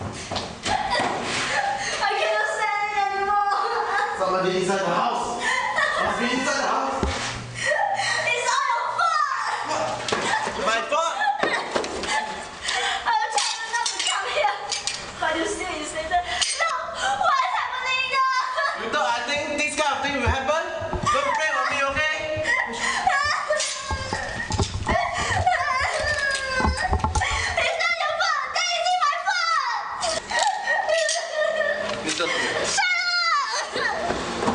I cannot stand it anymore. Somebody inside the house. Must be inside the house. It's all your fault. My fault? I was trying not to come here, but you still insisted. No, what is happening now? You thought I think this kind of thing will happen? Don't play on me, okay? It's not your fault. That isn't my fault. Listen to me. Shut up.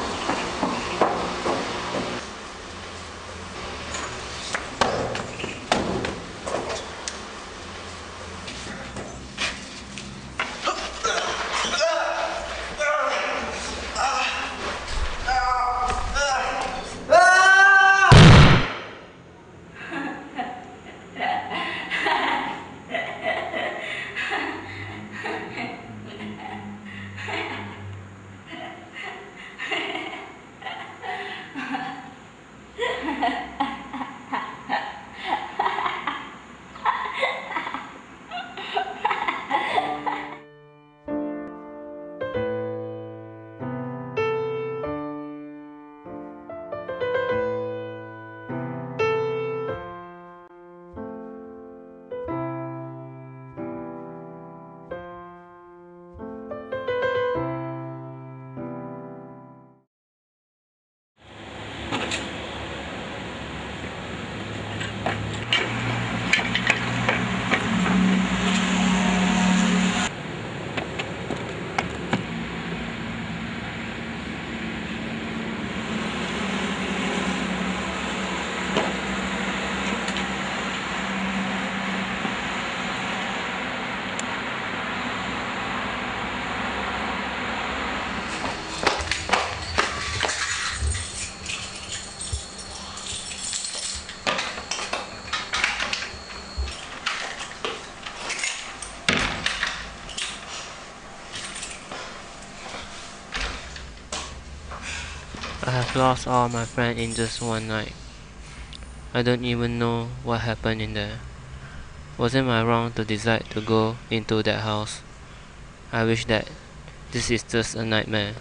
I have lost all my friends in just one night. I don't even know what happened in there. Wasn't I wrong to decide to go into that house? I wish that this is just a nightmare.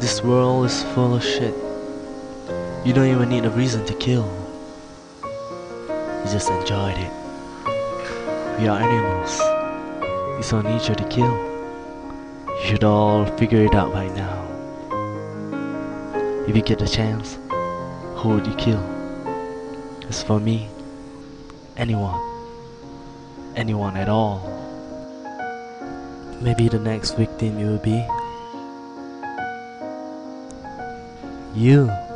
This world is full of shit. You don't even need a reason to kill. You just enjoyed it. We are animals. It's our nature to kill. You should all figure it out by now. If you get the chance, who would you kill? As for me, anyone. Anyone at all. Maybe the next victim will be you.